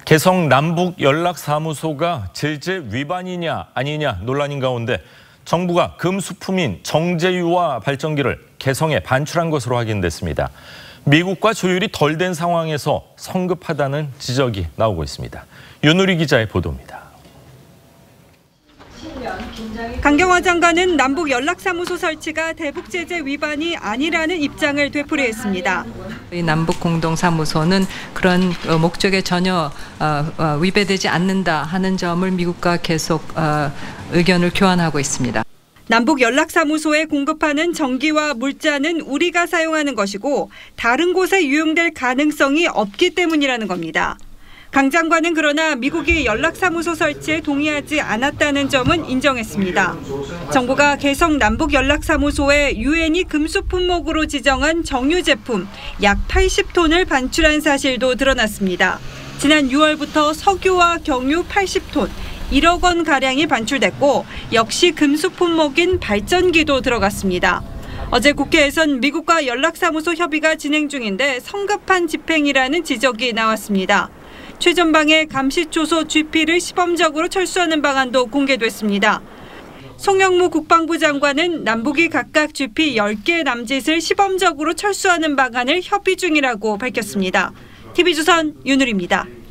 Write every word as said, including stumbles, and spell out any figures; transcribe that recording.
개성 남북연락사무소가 제재 위반이냐 아니냐 논란인 가운데 정부가 금수품인 정제유화 발전기를 개성에 반출한 것으로 확인됐습니다. 미국과 조율이 덜 된 상황에서 성급하다는 지적이 나오고 있습니다. 윤우리 기자의 보도입니다. 강경화 장관은 남북연락사무소 설치가 대북 제재 위반이 아니라는 입장을 되풀이했습니다. 남북공동사무소는 그런 목적에 전혀 위배되지 않는다 하는 점을 미국과 계속 의견을 교환하고 있습니다. 남북연락사무소에 공급하는 전기와 물자는 우리가 사용하는 것이고 다른 곳에 유용될 가능성이 없기 때문이라는 겁니다. 강 장관은 그러나 미국이 연락사무소 설치에 동의하지 않았다는 점은 인정했습니다. 정부가 개성 남북연락사무소에 유엔이 금수 품목으로 지정한 정유 제품 약 팔십 톤을 반출한 사실도 드러났습니다. 지난 유월부터 석유와 경유 팔십 톤, 일억 원가량이 반출됐고 역시 금수 품목인 발전기도 들어갔습니다. 어제 국회에선 미국과 연락사무소 협의가 진행 중인데 성급한 집행이라는 지적이 나왔습니다. 최전방의 감시초소 지피를 시범적으로 철수하는 방안도 공개됐습니다. 송영무 국방부 장관은 남북이 각각 지피 열 개 남짓을 시범적으로 철수하는 방안을 협의 중이라고 밝혔습니다. 티비조선 윤우리입니다.